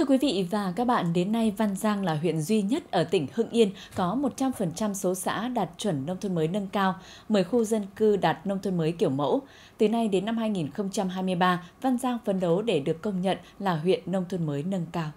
quý vị và các bạn, đến nay Văn Giang là huyện duy nhất ở tỉnh Hưng Yên có 100% số xã đạt chuẩn nông thôn mới nâng cao, 10 khu dân cư đạt nông thôn mới kiểu mẫu. Từ nay đến năm 2023, Văn Giang phấn đấu để được công nhận là huyện nông thôn mới nâng cao.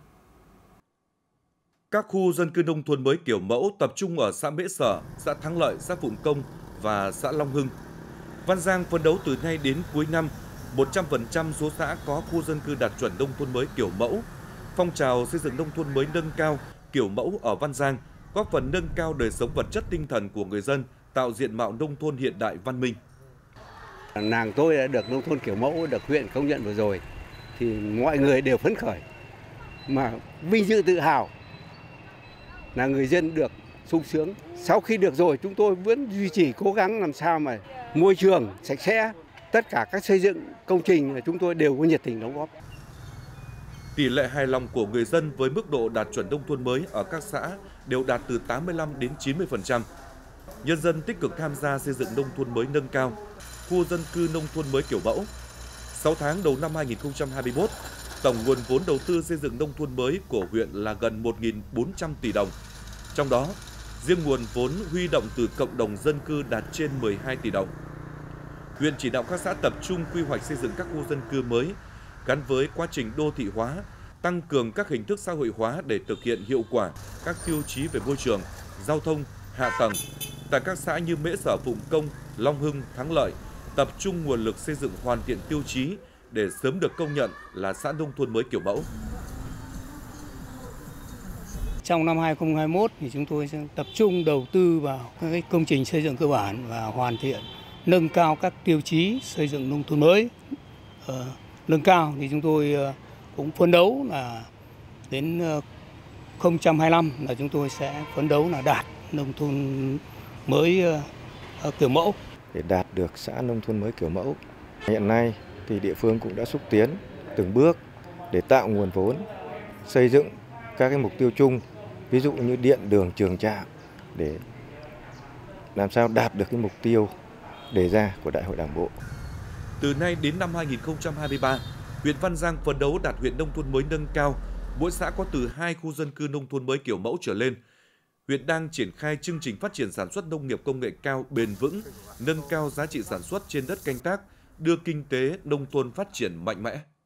Các khu dân cư nông thôn mới kiểu mẫu tập trung ở xã Mễ Sở, xã Thắng Lợi, xã Phụng Công và xã Long Hưng. Văn Giang phấn đấu từ nay đến cuối năm, 100% số xã có khu dân cư đạt chuẩn nông thôn mới kiểu mẫu. Phong trào xây dựng nông thôn mới nâng cao kiểu mẫu ở Văn Giang góp phần nâng cao đời sống vật chất tinh thần của người dân, tạo diện mạo nông thôn hiện đại văn minh. Làng tôi đã được nông thôn kiểu mẫu được huyện công nhận vừa rồi, thì mọi người đều phấn khởi, mà vinh dự tự hào là người dân được sung sướng. Sau khi được rồi, chúng tôi vẫn duy trì cố gắng làm sao mà môi trường sạch sẽ, tất cả các xây dựng công trình là chúng tôi đều có nhiệt tình đóng góp. Tỷ lệ hài lòng của người dân với mức độ đạt chuẩn nông thôn mới ở các xã đều đạt từ 85 đến 90%. Nhân dân tích cực tham gia xây dựng nông thôn mới nâng cao, khu dân cư nông thôn mới kiểu mẫu. 6 tháng đầu năm 2021, tổng nguồn vốn đầu tư xây dựng nông thôn mới của huyện là gần 1.400 tỷ đồng. Trong đó, riêng nguồn vốn huy động từ cộng đồng dân cư đạt trên 12 tỷ đồng. Huyện chỉ đạo các xã tập trung quy hoạch xây dựng các khu dân cư mới gắn với quá trình đô thị hóa, tăng cường các hình thức xã hội hóa để thực hiện hiệu quả các tiêu chí về môi trường, giao thông, hạ tầng. Tại các xã như Mễ Sở, Phụng Công, Long Hưng, Thắng Lợi, tập trung nguồn lực xây dựng hoàn thiện tiêu chí để sớm được công nhận là xã nông thôn mới kiểu mẫu. Trong năm 2021 thì chúng tôi sẽ tập trung đầu tư vào các công trình xây dựng cơ bản và hoàn thiện, nâng cao các tiêu chí xây dựng nông thôn mới. Nâng cao thì chúng tôi cũng phấn đấu là đến 2025 là chúng tôi sẽ phấn đấu là đạt nông thôn mới kiểu mẫu. Để đạt được xã nông thôn mới kiểu mẫu, hiện nay thì địa phương cũng đã xúc tiến từng bước để tạo nguồn vốn xây dựng các cái mục tiêu chung, ví dụ như điện, đường, trường trạm, để làm sao đạt được cái mục tiêu đề ra của Đại hội Đảng bộ. Từ nay đến năm 2023, huyện Văn Giang phấn đấu đạt huyện nông thôn mới nâng cao, mỗi xã có từ 2 khu dân cư nông thôn mới kiểu mẫu trở lên. Huyện đang triển khai chương trình phát triển sản xuất nông nghiệp công nghệ cao bền vững, nâng cao giá trị sản xuất trên đất canh tác, đưa kinh tế nông thôn phát triển mạnh mẽ.